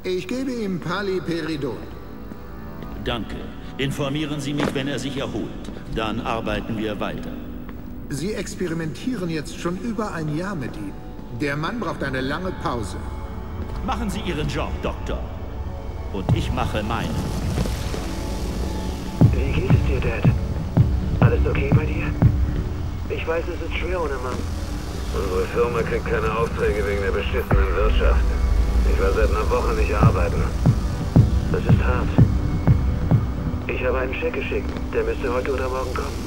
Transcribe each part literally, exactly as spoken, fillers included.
Ich gebe ihm Paliperidol. Danke. Informieren Sie mich, wenn er sich erholt. Dann arbeiten wir weiter. Sie experimentieren jetzt schon über ein Jahr mit ihm. Der Mann braucht eine lange Pause. Machen Sie Ihren Job, Doktor. Und ich mache meinen. Wie geht es dir, Dad? Alles okay bei dir? Ich weiß, es ist schwer ohne Mann. Unsere Firma kriegt keine Aufträge wegen der beschissenen Wirtschaft. Ich war seit einer Woche nicht arbeiten. Das ist hart. Ich habe einen Scheck geschickt. Der müsste heute oder morgen kommen.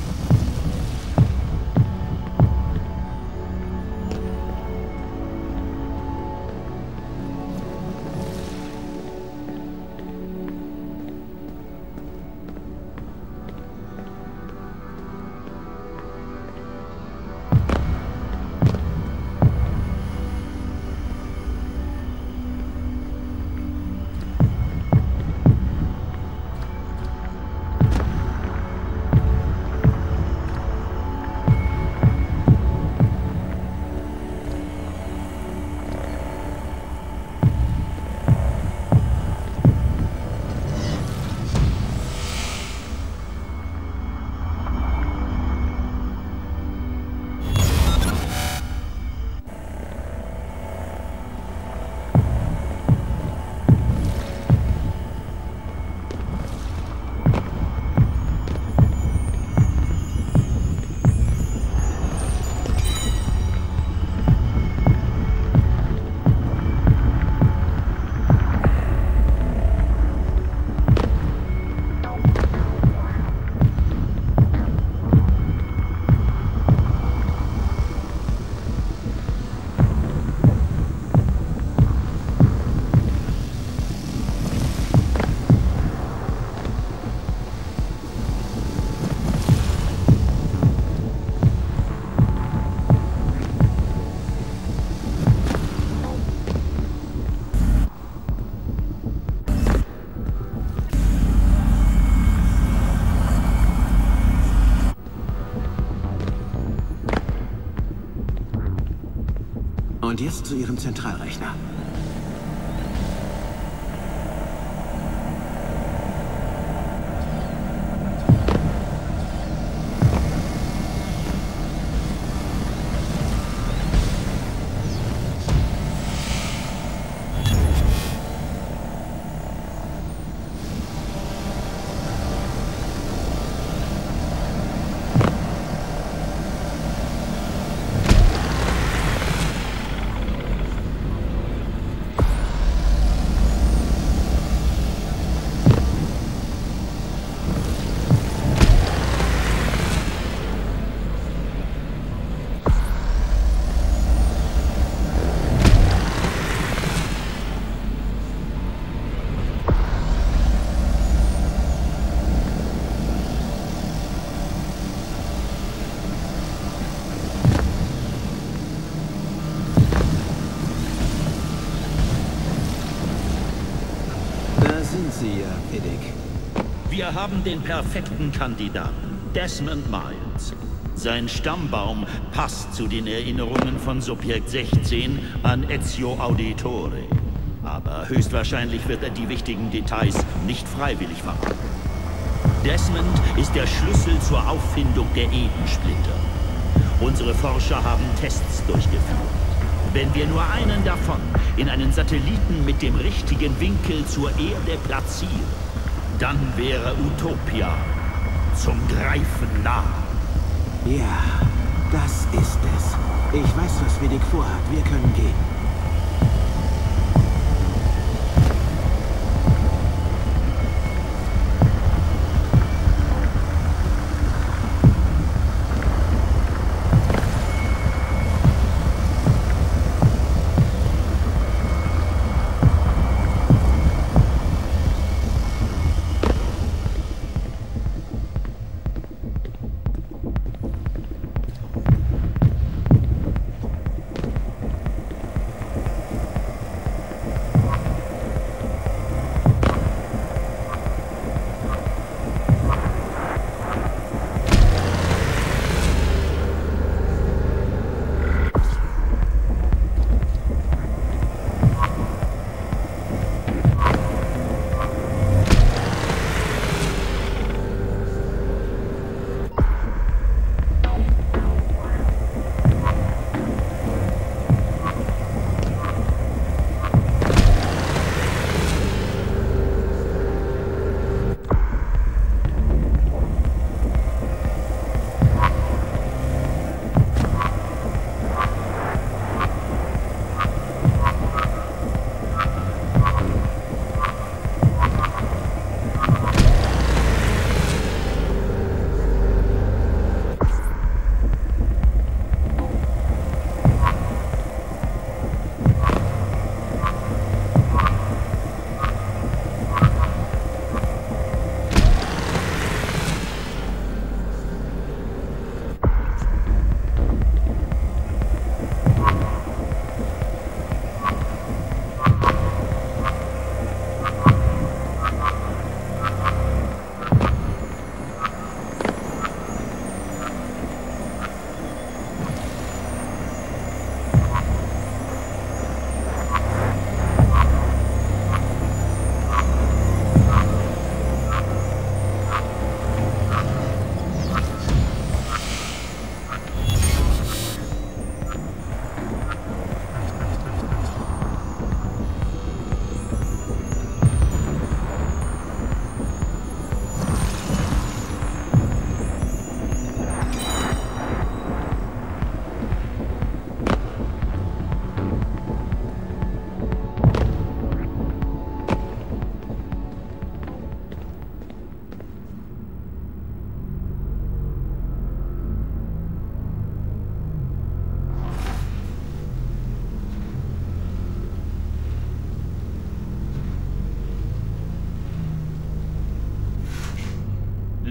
Und jetzt zu Ihrem Zentralrechner. Wir haben den perfekten Kandidaten, Desmond Miles. Sein Stammbaum passt zu den Erinnerungen von Subjekt sechzehn an Ezio Auditore. Aber höchstwahrscheinlich wird er die wichtigen Details nicht freiwillig verraten. Desmond ist der Schlüssel zur Auffindung der Edensplitter. Unsere Forscher haben Tests durchgeführt. Wenn wir nur einen davon in einen Satelliten mit dem richtigen Winkel zur Erde platzieren, dann wäre Utopia zum Greifen nah. Ja, das ist es. Ich weiß, was Vidic vorhat. Wir können gehen.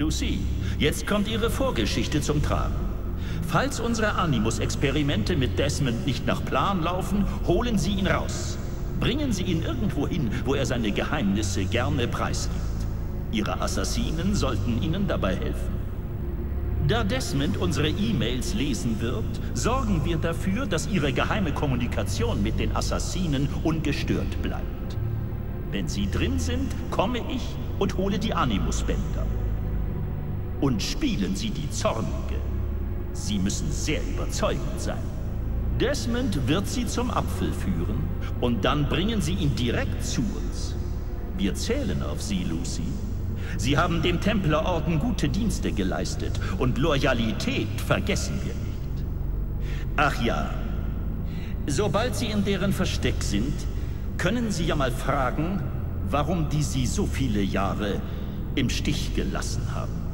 Lucy, jetzt kommt Ihre Vorgeschichte zum Tragen. Falls unsere Animus-Experimente mit Desmond nicht nach Plan laufen, holen Sie ihn raus. Bringen Sie ihn irgendwo hin, wo er seine Geheimnisse gerne preisgibt. Ihre Assassinen sollten Ihnen dabei helfen. Da Desmond unsere E-Mails lesen wird, sorgen wir dafür, dass Ihre geheime Kommunikation mit den Assassinen ungestört bleibt. Wenn Sie drin sind, komme ich und hole die Animus-Bänder. Und spielen Sie die Zornige. Sie müssen sehr überzeugend sein. Desmond wird Sie zum Apfel führen und dann bringen Sie ihn direkt zu uns. Wir zählen auf Sie, Lucy. Sie haben dem Templerorden gute Dienste geleistet und Loyalität vergessen wir nicht. Ach ja, sobald Sie in deren Versteck sind, können Sie ja mal fragen, warum die Sie so viele Jahre im Stich gelassen haben.